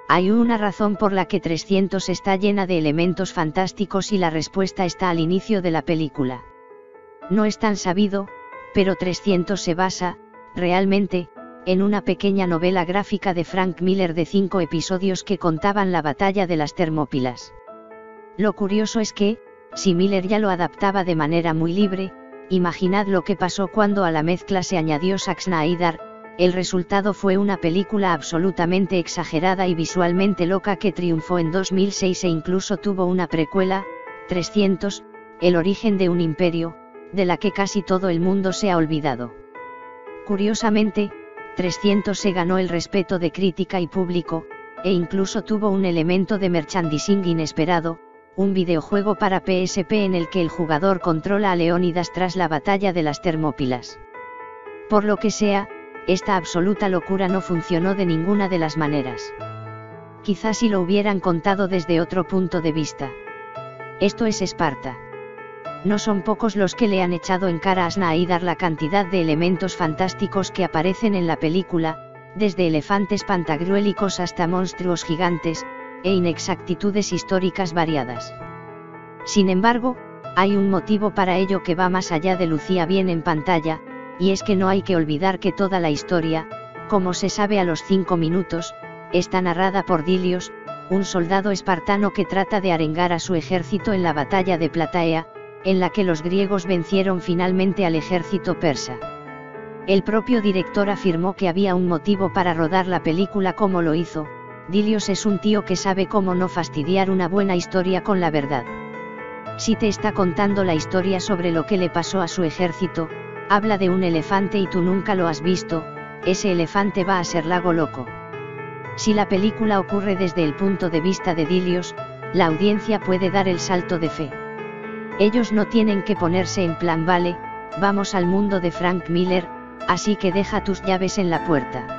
Hay una razón por la que 300 está llena de elementos fantásticos y la respuesta está al inicio de la película. No es tan sabido, pero 300 se basa, realmente, en una pequeña novela gráfica de Frank Miller de 5 episodios que contaban la batalla de las Termópilas. Lo curioso es que, si Miller ya lo adaptaba de manera muy libre, imaginad lo que pasó cuando a la mezcla se añadió Zack Snyder. El resultado fue una película absolutamente exagerada y visualmente loca que triunfó en 2006 e incluso tuvo una precuela, 300, El origen de un imperio, de la que casi todo el mundo se ha olvidado. Curiosamente, 300 se ganó el respeto de crítica y público, e incluso tuvo un elemento de merchandising inesperado, un videojuego para PSP en el que el jugador controla a Leónidas tras la batalla de las Termópilas. Por lo que sea, esta absoluta locura no funcionó de ninguna de las maneras. Quizás si lo hubieran contado desde otro punto de vista. Esto es Esparta. No son pocos los que le han echado en cara a Snyder la cantidad de elementos fantásticos que aparecen en la película, desde elefantes pantagruélicos hasta monstruos gigantes, e inexactitudes históricas variadas. Sin embargo, hay un motivo para ello que va más allá de lucía bien en pantalla, y es que no hay que olvidar que toda la historia, como se sabe a los 5 minutos, está narrada por Dilios, un soldado espartano que trata de arengar a su ejército en la batalla de Plataea, en la que los griegos vencieron finalmente al ejército persa. El propio director afirmó que había un motivo para rodar la película como lo hizo. Dilios es un tío que sabe cómo no fastidiar una buena historia con la verdad. Si te está contando la historia sobre lo que le pasó a su ejército, habla de un elefante y tú nunca lo has visto, ese elefante va a ser Lago Loco. Si la película ocurre desde el punto de vista de Dilios, la audiencia puede dar el salto de fe. Ellos no tienen que ponerse en plan vale, vamos al mundo de Frank Miller, así que deja tus llaves en la puerta.